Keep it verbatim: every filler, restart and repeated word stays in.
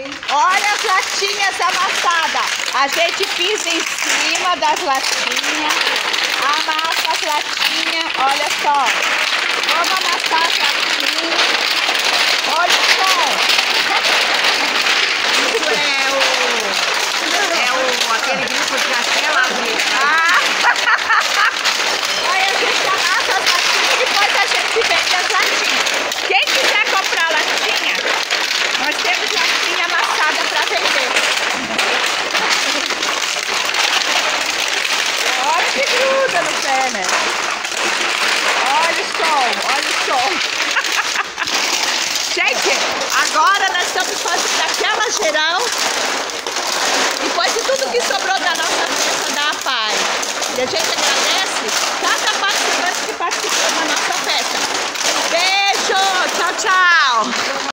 Olha as latinhas amassadas. A gente pisa em cima das latinhas, amassa as latinhas. Olha só. Vamos amassar as latinhas. Olha só.